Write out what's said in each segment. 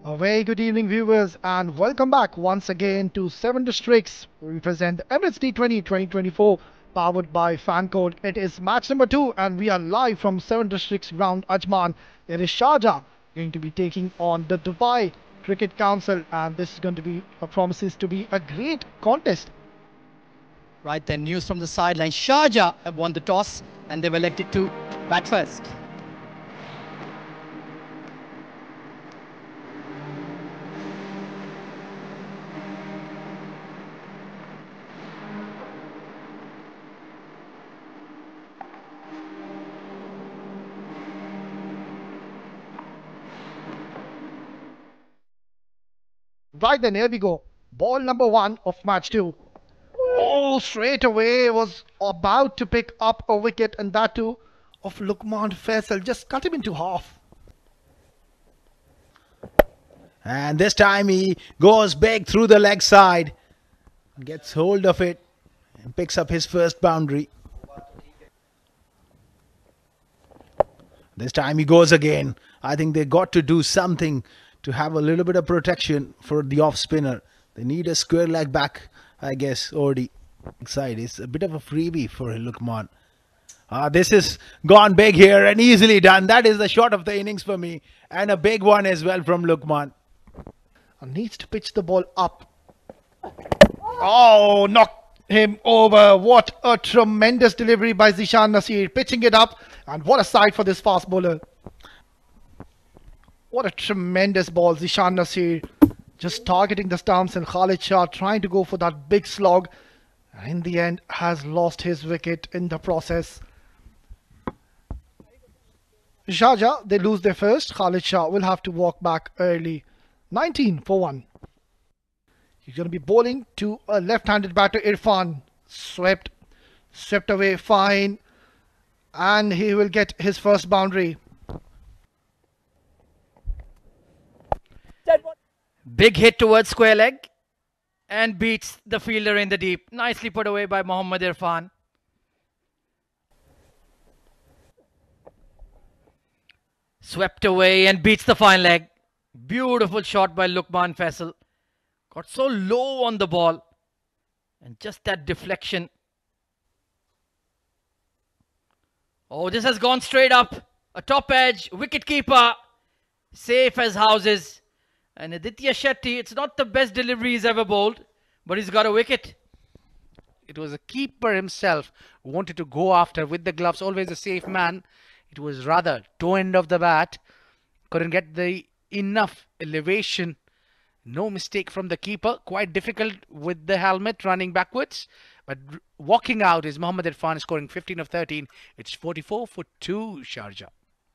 A very good evening, viewers, and welcome back once again to 7 Districts. We present the Emirates D20 2024, powered by Fancode. It is match number 2, and we are live from 7 Districts ground Ajman. It is Sharjah going to be taking on the Dubai Cricket Council, and this is going to be promises to be a great contest. Right then, news from the sideline. Sharjah have won the toss and they've elected to bat first. Right then, here we go. Ball number 1 of match 2. Oh, straight away was about to pick up a wicket, and that too of Lukman Faisal. Just cut him into half. And this time he goes big through the leg side, gets hold of it and picks up his first boundary. This time he goes again. I think they got to do something to have a little bit of protection for the off spinner. They need a square leg back, I guess. Already side is a bit of a freebie for Lukman. This is gone big here and easily done. That is the shot of the innings for me, and a big one as well from Lukman. Needs to pitch the ball up. Oh, knocked him over. What a tremendous delivery by Zishan Nasir, pitching it up, and what a sight for this fast bowler. What a tremendous ball. Zishan Nasir just targeting the stumps, and Khalid Shah trying to go for that big slog. In the end, has lost his wicket in the process. Sharjah, they lose their first. Khalid Shah will have to walk back early. 19 for 1. He's going to be bowling to a left-handed batter, Irfan. Swept away fine. And he will get his first boundary. Big hit towards square leg and beats the fielder in the deep. Nicely put away by Mohammad Irfan. Swept away and beats the fine leg. Beautiful shot by Lukman Faisal. Got so low on the ball. And just that deflection. Oh, this has gone straight up. A top edge. Wicket keeper. Safe as houses. And Aditya Shetty, it's not the best delivery he's ever bowled, but he's got a wicket. It was a keeper himself who wanted to go after with the gloves, always a safe man. It was rather toe end of the bat. Couldn't get the enough elevation. No mistake from the keeper. Quite difficult with the helmet running backwards. But walking out is Mohammad Irfan scoring 15 of 13. It's 44 for 2, Sharjah.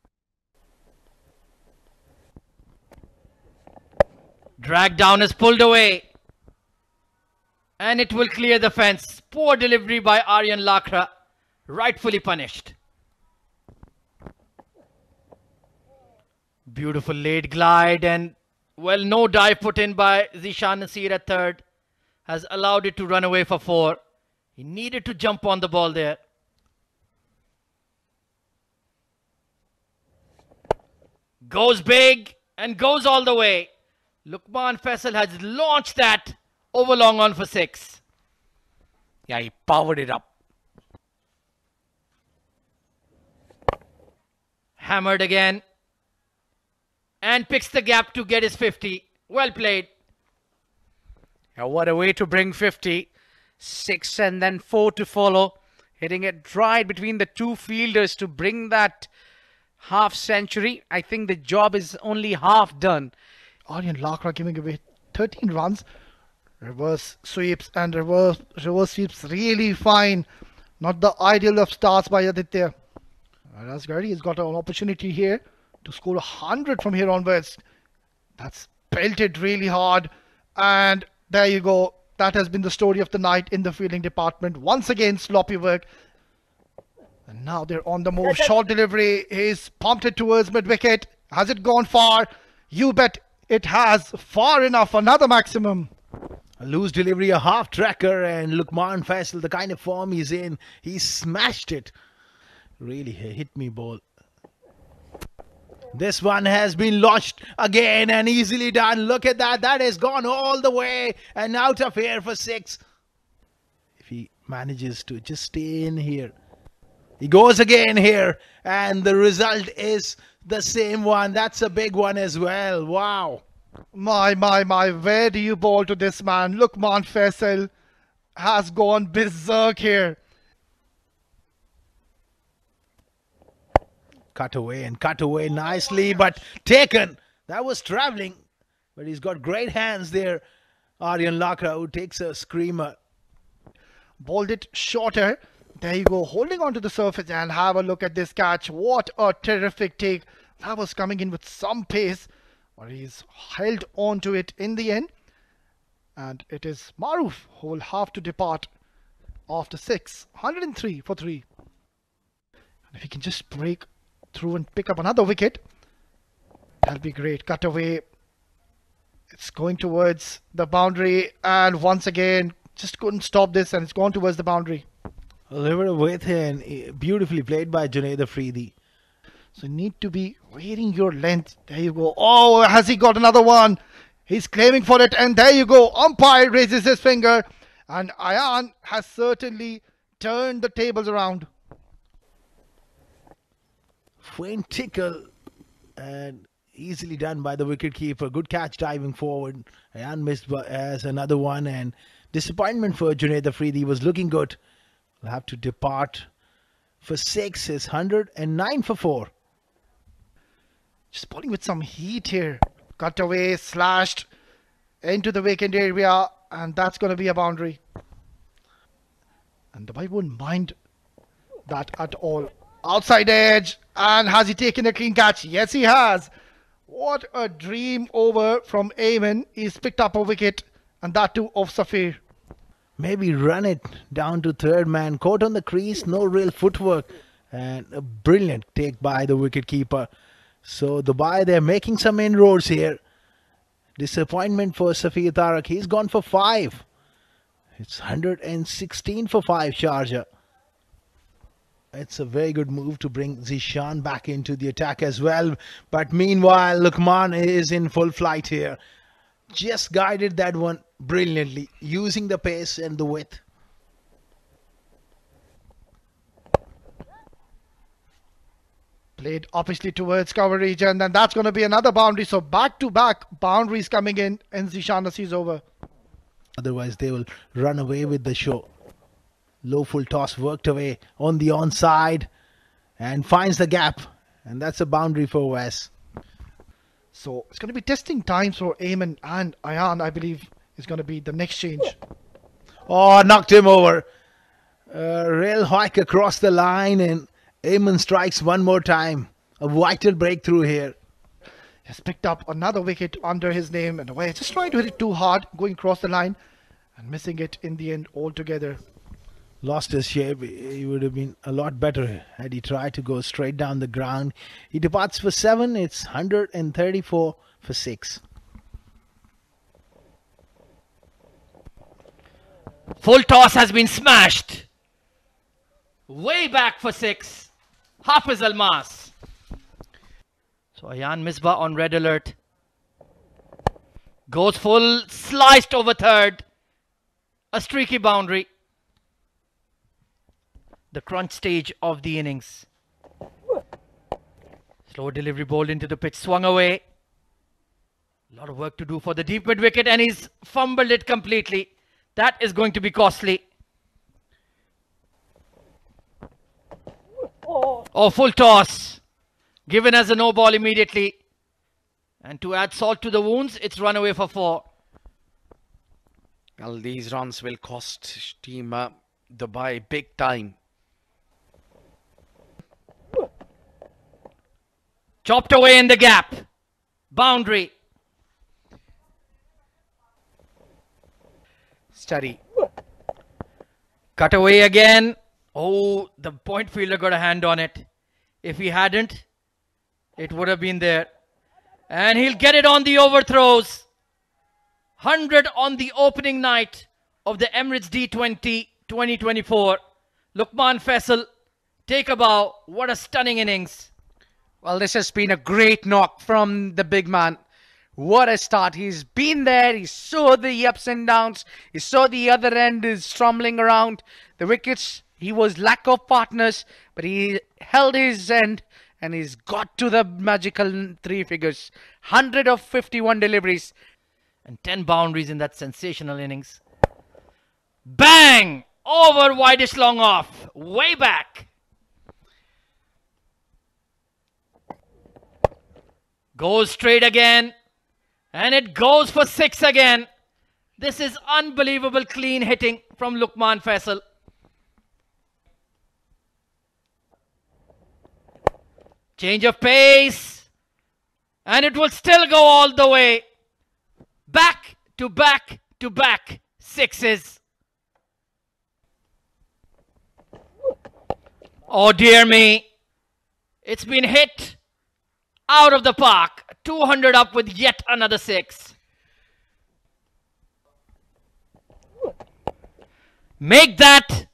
Drag down is pulled away. And it will clear the fence. Poor delivery by Aryan Lakra. Rightfully punished. Beautiful late glide, and well, no dive put in by Zishan Nasir at third. Has allowed it to run away for 4. He needed to jump on the ball there. Goes big and goes all the way. Lukman Faisal has launched that over long on for 6. Yeah, he powered it up. Hammered again. And picks the gap to get his 50. Well played. Yeah, what a way to bring 50. 6 and then 4 to follow. Hitting it right between the two fielders to bring that half century. I think the job is only half done. Aryan Lakra giving away 13 runs. Reverse sweeps and reverse sweeps really fine. Not the ideal of starts by Aditya. Whereas Gary has got an opportunity here to score 100 from here onwards. That's pelted really hard. And there you go. That has been the story of the night in the fielding department. Once again, sloppy work. And now they're on the move. Short delivery. He's pumped it towards mid-wicket. Has it gone far? You bet it has. Far enough. Another maximum. A loose delivery, a half tracker, and Lukman Faisal, the kind of form he's in, he smashed it. Really hit me ball. This one has been launched again and easily done. Look at that. That has gone all the way and out of here for 6. If he manages to just stay in here. He goes again here. And the result is the same one. That's a big one as well. Wow. My. Where do you bowl to this man? Lukman Faisal has gone berserk here. Cut away nicely, but taken. That was travelling. But he's got great hands there. Aryan Lakra, who takes a screamer. Bowled it shorter. There you go, holding on to the surface, and have a look at this catch. What a terrific take. That was coming in with some pace, but he's held on to it in the end. And it is Maruf who will have to depart after 6. 103 for 3. And if he can just break through and pick up another wicket, that'll be great. Cut away. It's going towards the boundary, and once again just couldn't stop this, and it's gone towards the boundary. A little bit of width here, and beautifully played by Junaid Afridi. So you need to be varying your length. There you go. Oh, has he got another one? He's claiming for it, and there you go. Umpire raises his finger, and Ayan has certainly turned the tables around. Faint tickle and easily done by the wicketkeeper. Good catch diving forward. Ayan missed as another one, and disappointment for Junaid Afridi. He was looking good. Will have to depart for 6. Is 109 for 4. Just bowling with some heat here. Cut away, slashed into the vacant area, and that's going to be a boundary. And the boy wouldn't mind that at all. Outside edge, and has he taken a clean catch? Yes, he has. What a dream over from Ayman. He's picked up a wicket, and that too off Safir. Maybe run it down to third man. Caught on the crease, no real footwork. And a brilliant take by the wicketkeeper. So Dubai, they're making some inroads here. Disappointment for Safir Tarak. He's gone for 5. It's 116 for 5, Sharjah. It's a very good move to bring Zishan back into the attack as well. But meanwhile, Lukman is in full flight here. Just guided that one brilliantly, using the pace and the width. Played obviously towards coverage, and then that's going to be another boundary. So back-to-back boundaries coming in, and Zishan Nasi's over. Otherwise, they will run away with the show. Low full toss worked away on the onside and finds the gap. And that's a boundary for Wes. So it's going to be testing times for Ayman, and Ayan, I believe, is going to be the next change. Oh, knocked him over. Real hike across the line, and Ayman strikes one more time. A vital breakthrough here. Has picked up another wicket under his name, and away. Just trying to hit it too hard, going across the line and missing it in the end altogether. Lost his shape. He would have been a lot better had he tried to go straight down the ground. He departs for 7. It's 134 for 6. Full toss has been smashed. Way back for 6. Hafiz Almas. So Ayan Misbah on red alert. Goes full, sliced over third. A streaky boundary. The crunch stage of the innings. Slow delivery bowled into the pitch, swung away. A lot of work to do for the deep mid wicket, and he's fumbled it completely. That is going to be costly. Oh, full toss. Given as a no ball immediately. And to add salt to the wounds, it's run away for 4. Well, these runs will cost Team Dubai big time. Chopped away in the gap. Boundary. Study. Cut away again. Oh, the point fielder got a hand on it. If he hadn't, it would have been there. And he'll get it on the overthrows. 100 on the opening night of the Emirates D20 2024. Lukman Faisal, take a bow. What a stunning innings. Well, this has been a great knock from the big man. What a start. He's been there. He saw the ups and downs. He saw the other end is stumbling around. The wickets, he was lack of partners, but he held his end and he's got to the magical three figures. 100 of 51 deliveries. And 10 boundaries in that sensational innings. Bang! Over widest long off. Way back. Goes straight again. And it goes for 6 again. This is unbelievable clean hitting from Lukman Faisal. Change of pace. And it will still go all the way. Back to back to back sixes. Oh dear me. It's been hit out of the park. 200 up with yet another 6. Make that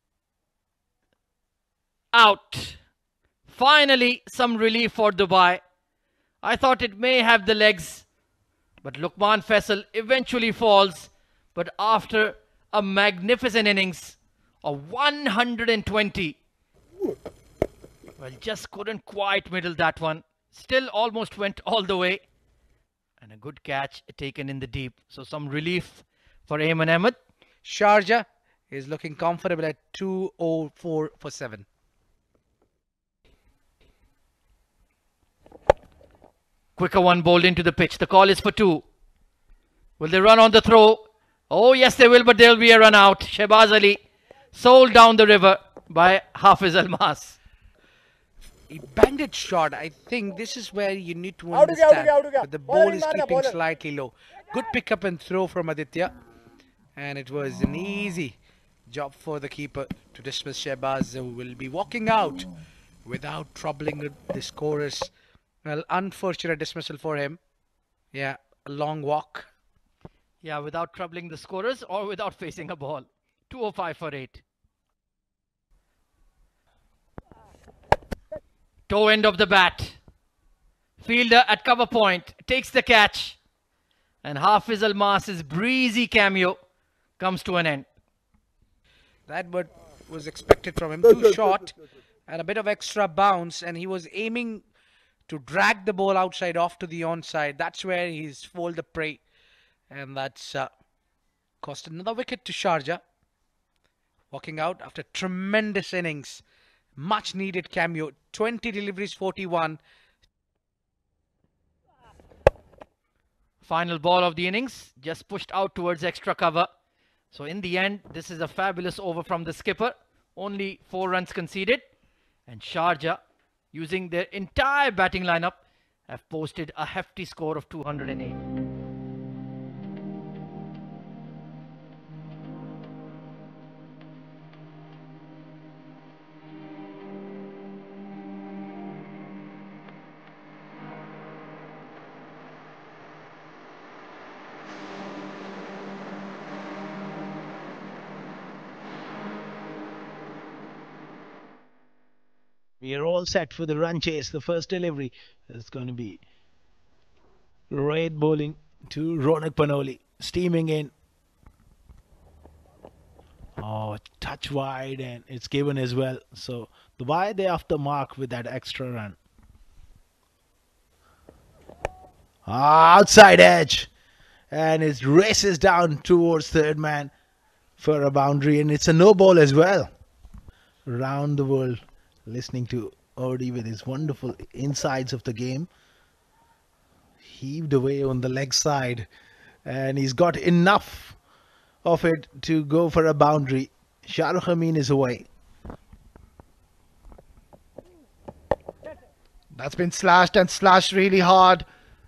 out. Finally, some relief for Dubai. I thought it may have the legs, but Lukman Faisal eventually falls. But after a magnificent innings of 120, well, just couldn't quite middle that one. Still almost went all the way. And a good catch taken in the deep. So some relief for Ayman Ahmed. Sharjah is looking comfortable at 204 for 7. Quicker one bowled into the pitch. The call is for 2. Will they run on the throw? Oh, yes, they will, but there will be a run out. Shehbaz Ali sold down the river by Hafiz Almas. He banged it short. I think this is where you need to understand. But the ball is keeping slightly low. Good pick up and throw from Aditya. And it was an easy job for the keeper to dismiss Shehbaz, who will be walking out without troubling the scorers. Well, unfortunate dismissal for him. Yeah, a long walk. Yeah, without troubling the scorers or without facing a ball. 205 for 8. Toe end of the bat. Fielder at cover point takes the catch. And Hafiz Almas's breezy cameo comes to an end. That was expected from him. Too short and a bit of extra bounce. And he was aiming to drag the ball outside off to the onside. That's where he's foaled the prey. And that's cost another wicket to Sharjah. Walking out after tremendous innings. Much needed cameo. 20 deliveries, 41. Final ball of the innings. Just pushed out towards extra cover. So in the end, this is a fabulous over from the skipper. Only 4 runs conceded. And Sharjah, using their entire batting lineup, have posted a hefty score of 208. We are all set for the run chase. The first delivery is going to be Raid bowling to Ronak Panoli. Steaming in. Oh, touch wide, and it's given as well. So Dubai, they after mark with that extra run. Outside edge. And it races down towards third man for a boundary. And it's a no ball as well. Around the world, listening to Odi with his wonderful insights of the game. Heaved away on the leg side. And he's got enough of it to go for a boundary. Shahrukh Amin is away. That's been slashed and slashed really hard.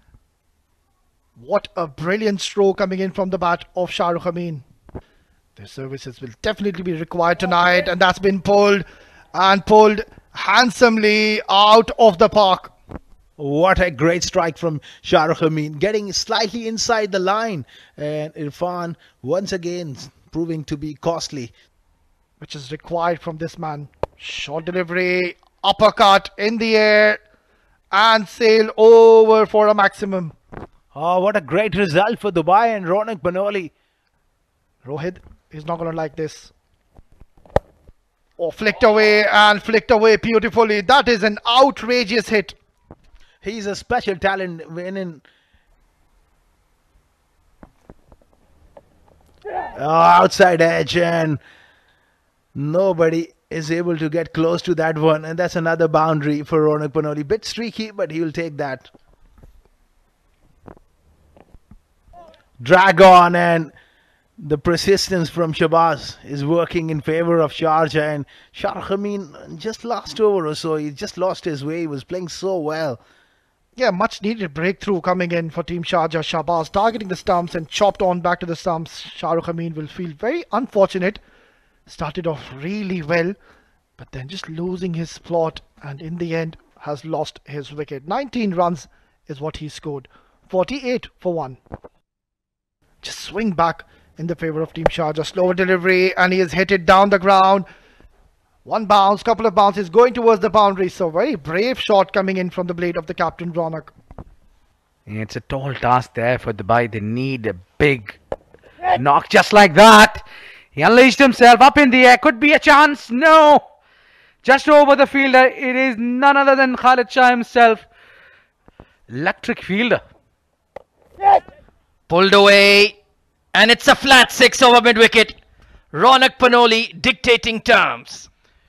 What a brilliant stroke coming in from the bat of Shahrukh Amin. Their services will definitely be required tonight, and that's been pulled and pulled handsomely out of the park. What a great strike from Shahrukh Amin, getting slightly inside the line, and Irfan once again proving to be costly. Which is required from this man. Short delivery, uppercut in the air, and sail over for a maximum. Oh, what a great result for Dubai and Ronak Banoli. Rohit is not going to like this. Oh, flicked away beautifully. That is an outrageous hit. He's a special talent winning. Outside edge, and nobody is able to get close to that one, and that's another boundary for Ronak Panoli. Bit streaky, but he will take that. Drag on, and the persistence from Shabazz is working in favor of Sharjah, and Sharjah, just last over or so, he just lost his way. He was playing so well. Yeah, much needed breakthrough coming in for Team Sharjah. Shabazz targeting the stumps and chopped on back to the stumps. Shahrukh Amin will feel very unfortunate. Started off really well, but then just losing his plot, and in the end has lost his wicket. 19 runs is what he scored. 48 for 1. Just swing back in the favor of Team Sharjah. Slower delivery, and he has hit it down the ground. One bounce, couple of bounces going towards the boundary. So very brave shot coming in from the blade of the captain, Ronak. It's a tall task there for Dubai. They need a big knock just like that. He unleashed himself up in the air. Could be a chance. No. Just over the fielder. It is none other than Khalid Shah himself. Electric fielder. Pulled away. And it's a flat 6 over mid-wicket. Ronak Panoli dictating terms.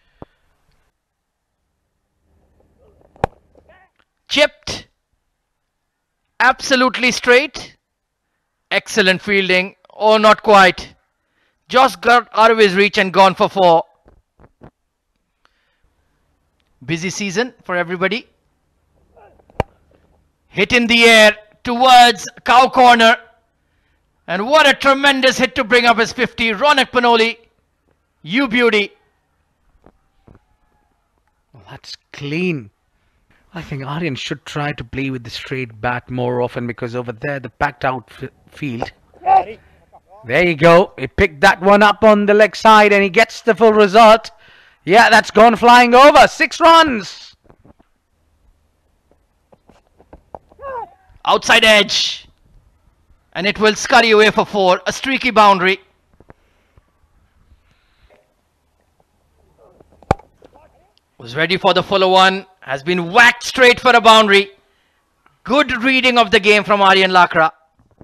Chipped. Absolutely straight. Excellent fielding. Oh, not quite. Just got out of his reach and gone for 4. Busy season for everybody. Hit in the air towards cow corner. And what a tremendous hit to bring up his 50. Ronak Panoli, you beauty. Well, that's clean. I think Aryan should try to play with the straight bat more often, because over there, the packed out field. There you go. He picked that one up on the leg side and he gets the full result. Yeah, that's gone flying over. 6 runs. Outside edge. And it will scurry away for 4. A streaky boundary. Was ready for the fuller one. Has been whacked straight for a boundary. Good reading of the game from Aryan Lakra.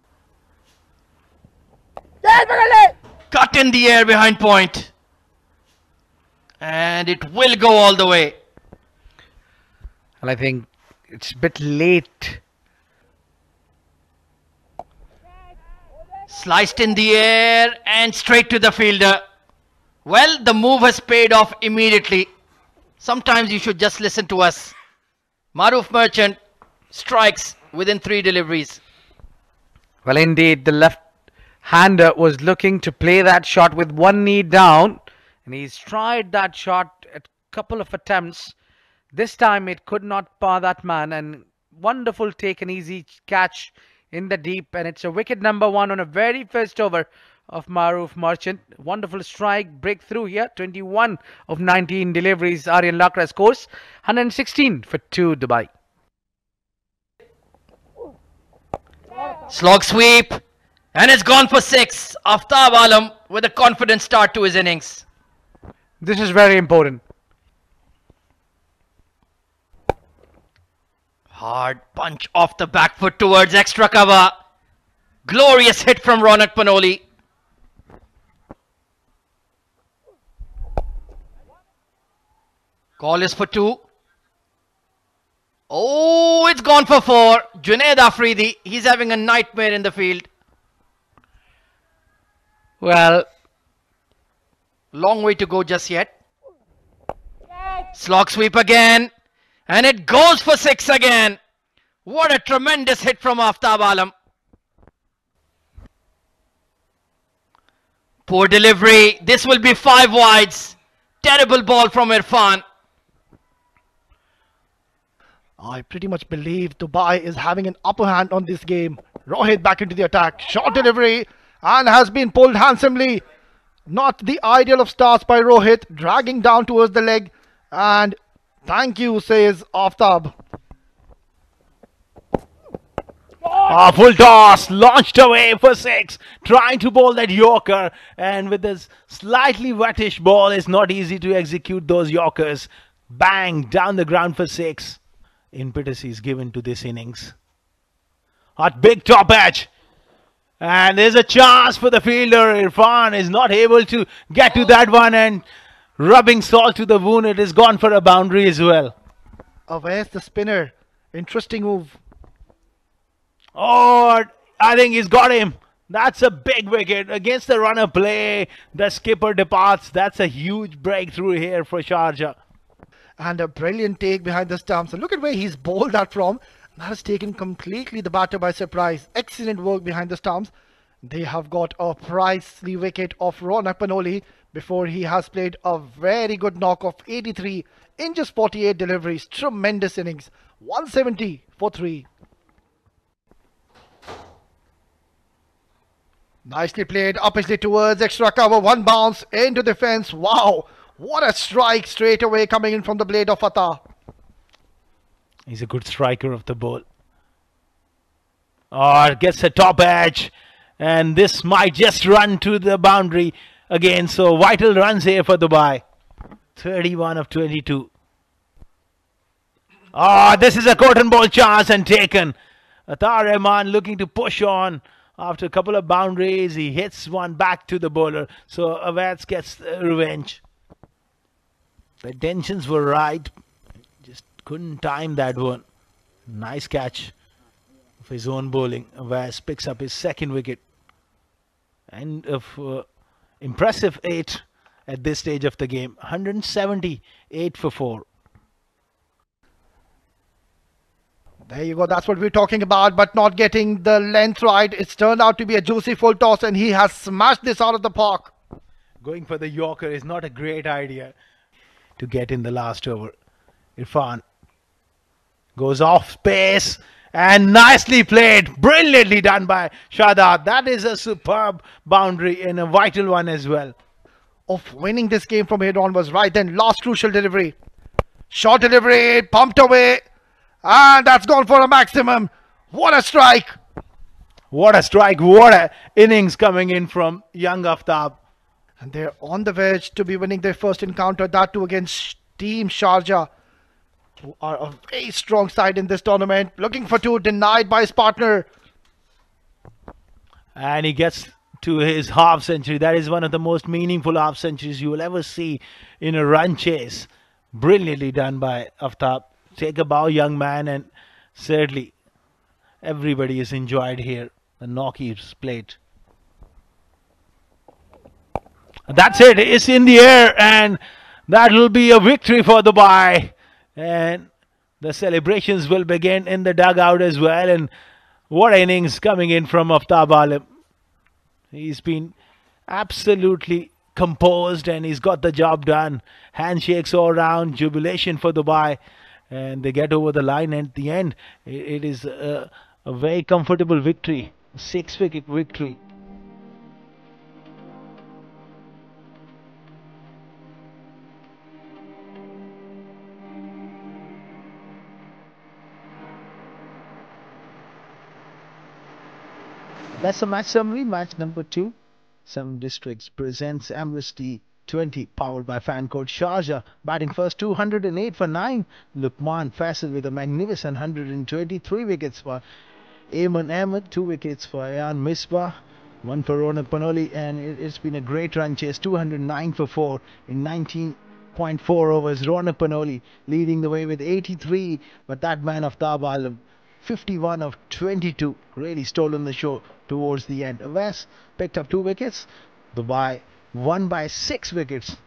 Cut in the air behind point. And it will go all the way. And I think it's a bit late. Sliced in the air and straight to the fielder. Well, the move has paid off immediately. Sometimes you should just listen to us. Maruf Merchant strikes within 3 deliveries. Well, indeed, the left-hander was looking to play that shot with one knee down. And he's tried that shot a couple of attempts. This time it could not par that man. And wonderful take, an easy catch in the deep. And it's a wicket number 1 on a very first over of Maruf Merchant. Wonderful strike, breakthrough here. 21 of 19 deliveries. Aryan Lakra scores 116 for 2 Dubai. Slog sweep. And it's gone for 6. Aftab Alam with a confident start to his innings. This is very important. Hard punch off the back foot towards extra cover. Glorious hit from Ronak Panoli. Call is for 2. Oh, it's gone for 4. Junaid Afridi, he's having a nightmare in the field. Well, long way to go just yet. Slog sweep again. And it goes for 6 again. What a tremendous hit from Aftab Alam. Poor delivery. This will be 5 wides. Terrible ball from Irfan. I pretty much believe Dubai is having an upper hand on this game. Rohit back into the attack. Short delivery and has been pulled handsomely. Not the ideal of starts by Rohit. Dragging down towards the leg. And thank you, says Aftab. Full toss, launched away for 6, trying to bowl that Yorker, and with this slightly wettish ball, it's not easy to execute those Yorkers. Bang, down the ground for 6. Impetus is given to this innings. Hot big top edge. And there's a chance for the fielder. Irfan is not able to get to that one, and rubbing salt to the wound, it is gone for a boundary as well. Where's the spinner? Interesting move. Oh, I think he's got him. That's a big wicket against the runner play. The skipper departs. That's a huge breakthrough here for Sharjah. And a brilliant take behind the stumps. And look at where he's bowled that from. That has taken completely the batter by surprise. Excellent work behind the stumps. They have got a princely wicket of Ronak Panoli before he has played a very good knock of 83 in just 48 deliveries. Tremendous innings. 170 for 3. Nicely played, upishly towards extra cover, 1 bounce into the fence. Wow, what a strike straight away coming in from the blade of Fatah. He's a good striker of the ball. Oh, gets a top edge, and this might just run to the boundary again. So vital runs here for Dubai. 31 of 22. Oh, this is a cotton ball chance and taken. Atar Rahman looking to push on. After a couple of boundaries, he hits one back to the bowler. So Avats gets revenge. The intentions were right. Just couldn't time that one. Nice catch of his own bowling. Avats picks up his 2nd wicket. And of impressive 8 at this stage of the game. 178 for 4. There you go, that's what we're talking about, but not getting the length right. It's turned out to be a juicy full toss, and he has smashed this out of the park. Going for the Yorker is not a great idea to get in the last over. Irfan goes off pace, and nicely played. Brilliantly done by Shadad. That is a superb boundary and a vital one as well. Of winning this game from here on was right then. Last crucial delivery. Short delivery, pumped away. And that's gone for a maximum. What a strike. What a strike. What a innings coming in from young Aftab. And they're on the verge to be winning their first encounter. That too against Team Sharjah, who are a very strong side in this tournament. Looking for 2, denied by his partner. And he gets to his half century. That is one of the most meaningful half centuries you will ever see in a run chase. Brilliantly done by Aftab. Take a bow, young man, and certainly everybody is enjoyed here. The knock he's played. That's it. It's in the air, and that will be a victory for Dubai. And the celebrations will begin in the dugout as well. And what innings coming in from Aftab Alim. He's been absolutely composed, and he's got the job done. Handshakes all round, jubilation for Dubai. And they get over the line at the end. It is a very comfortable victory. 6-wicket victory. That's a match summary. Match number 2. Some Districts presents Emirates D20 powered by Fancode. Sharjah batting first, 208 for 9. Luqman Faisal with a magnificent 123 wickets for Ayman Ahmed, 2 wickets for Ayan Misbah, 1 for Ronak Panoli, and it's been a great run chase. 209 for 4 in 19.4 overs. Ronak Panoli leading the way with 83, but that man of Tab Alam 51 of 22, really stolen the show towards the end. West picked up 2 wickets. Dubai won by 6 wickets.